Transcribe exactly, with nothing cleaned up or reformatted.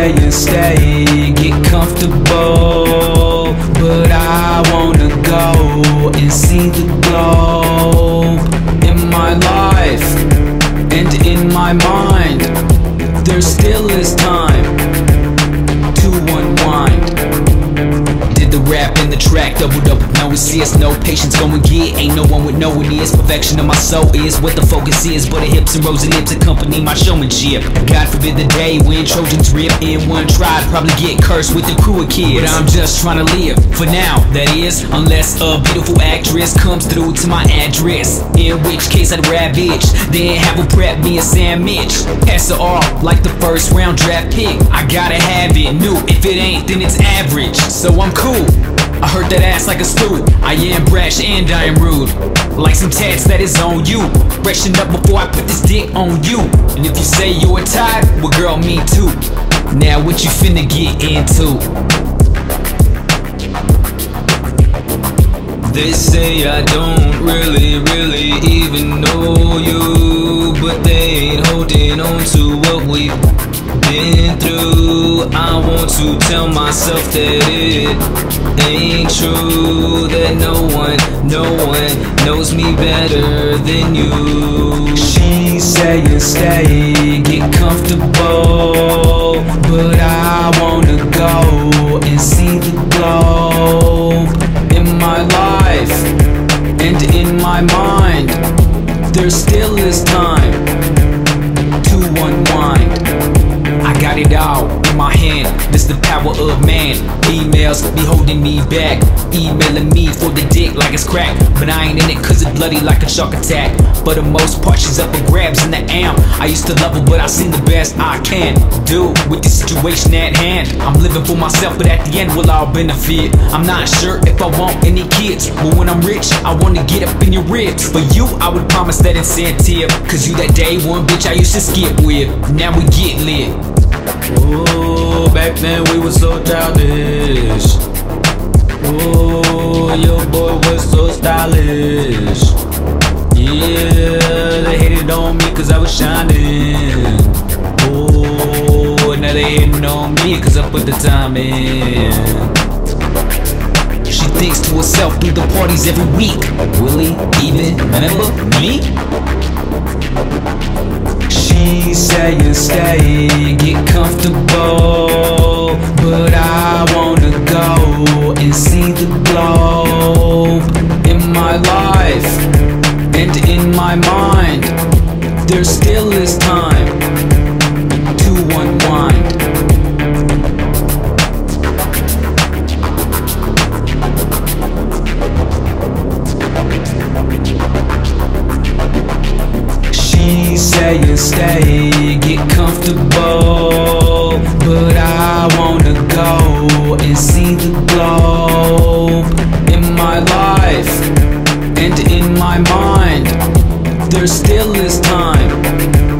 saying stay, get comfortable, but I wanna go and see the globe. In my life and in my mind, there still is time to unwind. Did the rap in the track, doubled up with no assist, no patience going get, ain't no one with no one is. Perfection of my soul is what the focus is, but the hips and rosy lips accompany my showmanship. God forbid the day when Trojans rip in one try, probably get cursed with the crew of kids. But I'm just trying to live, for now, that is, unless a beautiful actress comes through to my address, in which case I'd rap bitch, then have her prep me a sandwich. S R like the first round draft pick, I gotta have it new, if it ain't then it's average, so I'm cool. I heard that ass like a stew. I am brash and I am rude, like some tats that is on you. Freshen up before I put this dick on you. And if you say you are tired, well girl, me too. Now what you finna get into? They say I don't really, really even know you, but they ain't holding on to what we've been through. I want to tell myself that it ain't true, that no one, no one knows me better than you. She's saying stay, get comfortable, but I wanna go and see the globe. In my life and in my mind, there still is time to unwind. I got it all in my hand, this the power of man. Emails be holding me back, emailing me for the dick like it's crack, but I ain't in it cause it's bloody like a shark attack. For the most part she's up for grabs in the amp. I used to love her but I seen the best I can do with the situation at hand. I'm living for myself but at the end we'll all benefit. I'm not sure if I want any kids, but when I'm rich I wanna get up in your ribs. For you I would promise that incentive, cause you that day one bitch I used to skip with. Now we get lit. Oh, back then we were so childish. Oh, your boy was so stylish. Yeah, they hated on me cause I was shining. Oh, now they hating on me cause I put the time in. She thinks to herself through the parties every week, will he even remember me? She's saying stay, get comfortable, but I wanna go and see the globe. In my life and in my mind, there still is time to unwind. She's saying stay, get comfortable, but I wanna go and see the globe. In my life and in my mind, there still is time